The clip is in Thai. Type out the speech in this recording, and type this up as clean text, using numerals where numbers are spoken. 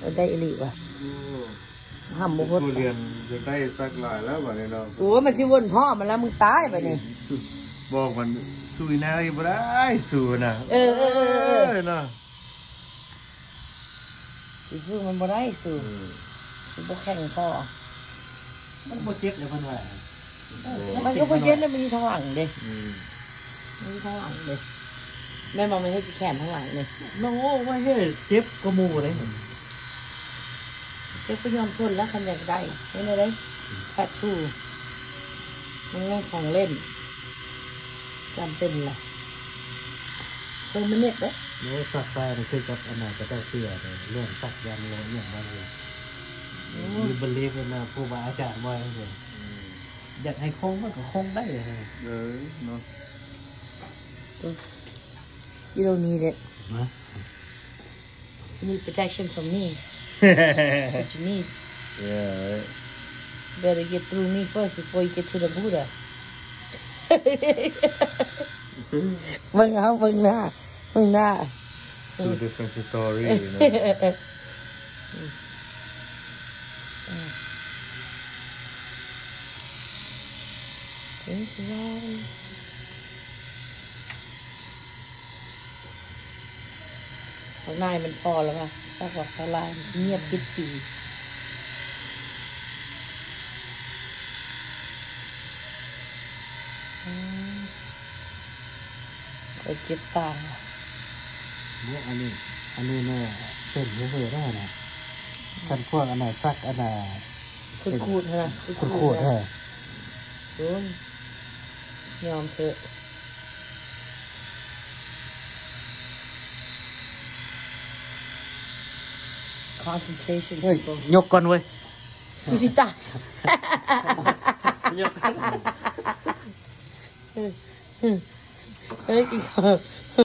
ได้อิริวะห้ามบุพทุเรียนจะได้สักหลายแล้วแบบนี้เราโอ้มันสิวนพ่อมันแล้วมึงตายไปนี่บอกมันสู้นายบ่ได้สู้นะเนาะสู้มันบ่ได้สู้บ่แข็งพ่อมันบ่เจ็บเลยเพิ่นว่ามันก็บ่เจ็บแล้วมันมีท้องหลังเด้มีท้องหลังเด้แม่มองไม่ให้แขนท้องหลังเลยน้องโอ้ว่าเฮ้ยเจ็บกระมูเลยเจ็บก็ยอมทนแล้วคันอยากได้ไม่ได้เลยแพทชูมันเล่นของเล่นจำเป็นล่ะเป็นมันเนี่ยเด้โน้สักไฟนี่คือกับอันไหนก็ต้องเสียเลยเรื่องสักยันต์เลยอย่างนั้นเลยมีบริเวณนะผู้บาอาจารย์บ่อยเลยอยากให้คงมันก็คงได้เลยเนาะ You don't need it. You need protection from me. That's what you need. Yeah, right. Better get through me first before you get to the Buddha. เบิ่งเอาเบิ่งหน้า Two different story, you know. ข้างในมันพอแล้วค่ะสักวักสลายเงียบปิดปีไปเก็บตังค์เนี่ยอันนี้เนี่ยเส้นเยอะๆได้นะกันพวกอันไหนซักอันไหนขูดๆนะขูดๆโอ้ยยอมเถอะ concentration เฮ้ยยกก่อนเว้ยมิสิตายเฮ้ยกินข้าว